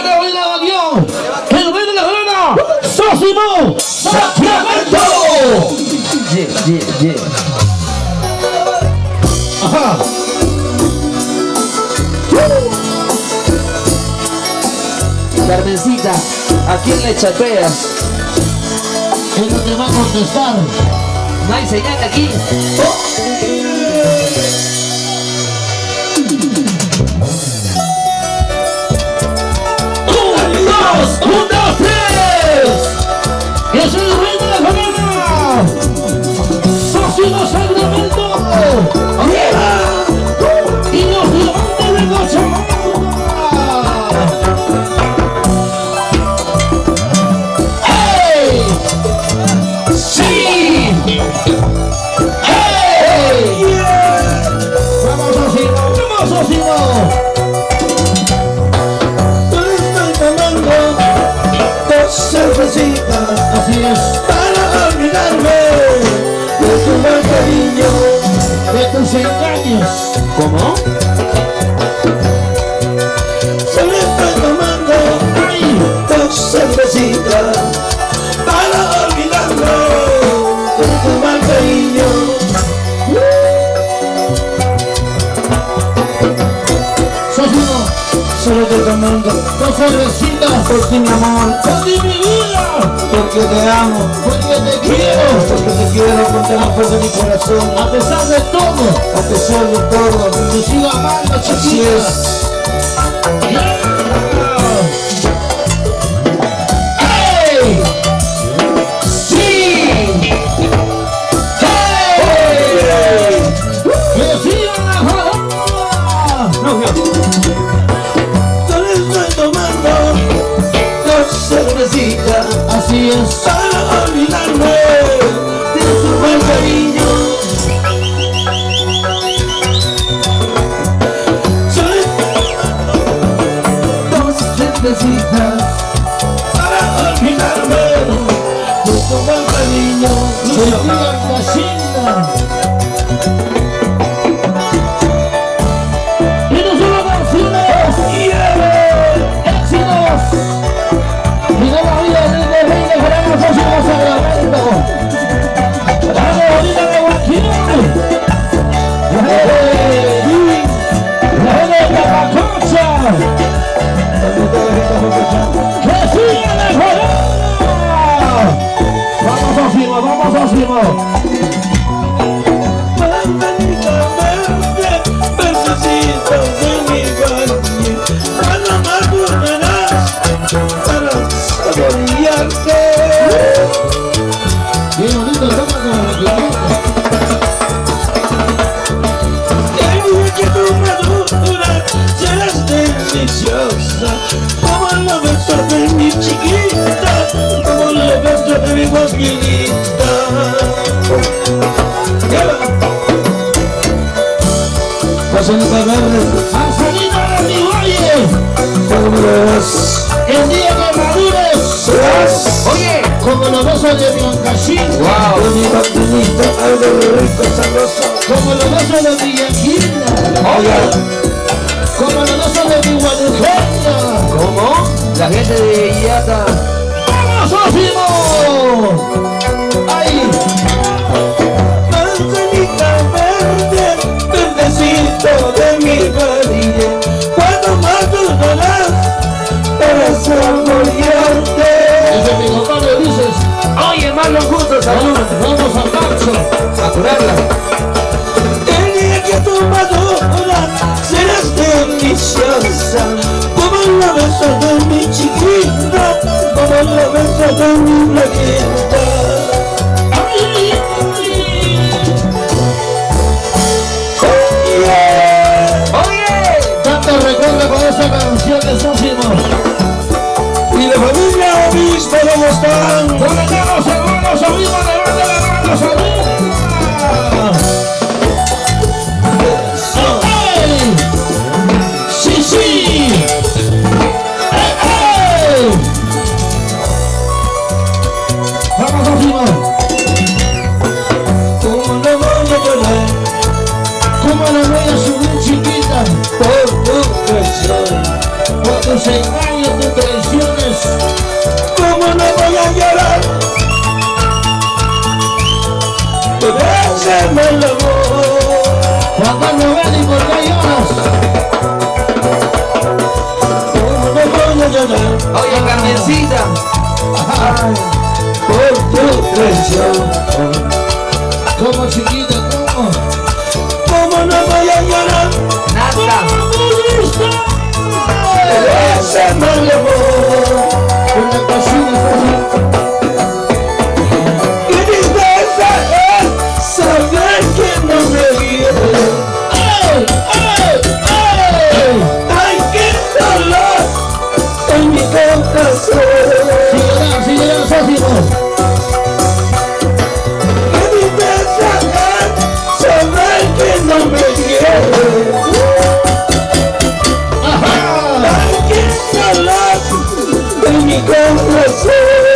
la reina de avión, el rey de la grana, Sósimo Sacramento. Yeah. Ajá. Carmencita, ¿a quién le chapeas? Él no te va a contestar. No hay señal aquí. ¡Un, dos, tres! ¡Es el rey de la banana! ¡Sósimo Sacramento! ¡Arriba! ¡Y los diamantes de Cochabamba! ¡Hey! ¡Sí! ¡Hey! ¡Vamos, Sósimo! Cervecita, Así es, para olvidarme de tu mal cariño, de tus engaños. ¿Cómo? solo estoy tomando dos cervecitas para olvidarme de tu mal cariño. Sósimo, Solo estoy tomando dos cervecitas por ti, mi amor, por ti, mi vida, porque te amo, porque te quiero, porque te quiero con toda la fuerza de mi corazón. a pesar de todo, A pesar de todo, te sigo amando, así chiquita. es. ¡Hey! ¡Sí! ¡Hey! ¡Que sigan la jugada! Solo estoy tomando dos cervecitas Así es, para olvidarme de tu mal cariño. Solo estoy tomando dos cervecitas para olvidarme de tu mal cariño. que sigan la chinga. Y no solo canciones, éxitos. Y de la vida del rey de Grana, Sósimo Sacramento. Vamos, ahorita de Guaquilón. La gente de Tapacocha. ¡Que siga la jugada! Vamos, Sósimo. Manzanita verde, verdecito de mi valle, cuando madurarás para saborearte. Qué bonito toca con la guitarra. El día que tú maduras serás deliciosa, como los besos de mi chiquita, como los besos de mi guapilita. Manzanita verde, Manzanita de mi valle, ¿cómo lo ves? el día que madures, ¿Serás? Oye, como los besos de mi Ancachín, wow. De mi vaquilita, algo rico, sabroso. como los besos de mi Yaquina, Oye, como los besos de mi Guadalajara. ¿cómo? La gente de Iata. ¡Vamos, Sósimo! ¡Ay! Manzanita verde, verdecito de mi valle, cuando madurarás para saborearte. Desde mi compadre dices, Oye, Marlon, justo, salud. vamos al marcho. A curarla. El día que tú maduras serás deliciosa, como los besos de mi chiquita, como los besos de mi blanquita. ¡Ay! Oye, Tanto recuerdo con esa canción de Sósimo. Y la familia obispo ¿cómo están? ¡Conectados, hermanos! ¡Arriba, levanta las manos arriba! ¡Ey! ¡Sí, sí! ¡Ey! ¡Vamos, Sósimo! ¿Cómo no voy a llorar ¿Cómo le voy a subir, chiquita? por tu traición? Por tus engaños. odio tus traiciones. ¿Cómo no voy a llorar? Por ese mal amor. Juan Carlos Belli, ¿por qué lloras? ¿Cómo no voy a llorar? Oye, Carmencita. Ay, por tu traición. Como chiquita, ¿cómo? ¿Cómo no voy a llorar? Nada. Por ese mal amor. Una cocina, Y tristeza es saber que no me quiere. ¡ay! ¡Ay! ¡Ay! Ay, qué dolor en mi corazón. Sigue el Sósimo. Qué tristeza es saber que no me quiere. Ay, qué dolor en mi corazón.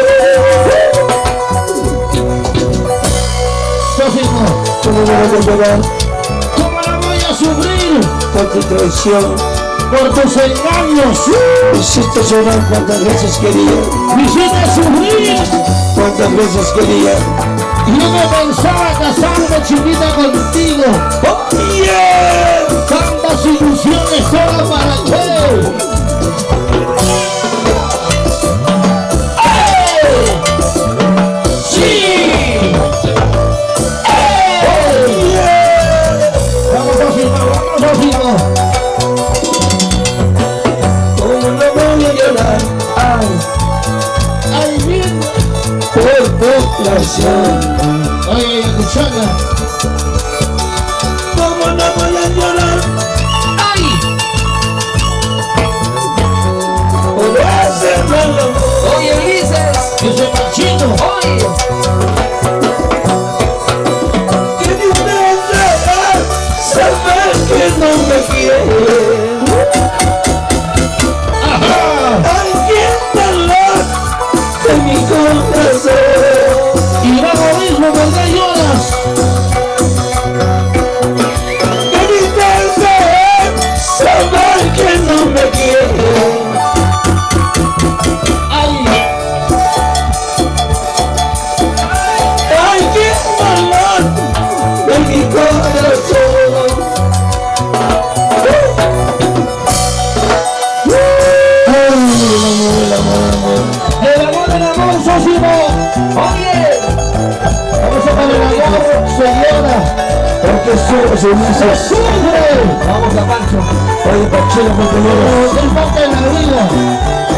Sósimo, ¿Cómo no voy a llorar ¿cómo la voy a sufrir? por tu traición? Por tus engaños. Me hiciste llorar cuantas veces quería. Me hiciste sufrir. Cuántas veces quería. Y yo me pensaba casarme, chiquita, contigo. Yeah. Tantas ilusiones, ¿solo para qué? ¡Ey! ¡Sí! ¡Ey! Yeah. Vamos, Sósimo. ¿Cómo no voy a llorar? Ay, ¡Ay, bien! por tu traición. Oye, escuchadla. ¿Cómo no voy a llorar? ¡Ay! Por ese mal amor. Oye, Ulises. Que soy machito. Oye. Qué tristeza es saber que no me quiere. Ay, qué dolor en mi corazón. Y luego mismo, ¿por qué lloras? Qué tristeza es saber que no me quiere. ¡Ay! Ay, qué dolor en mi corazón. ¡El amor, Sósimo! Oye. Vamos a poner el amor, señora. Porque solo se dice. ¡Sufre! Vamos a Pancho. Oye, Pachelo, compañero. Porque el parte de la vida.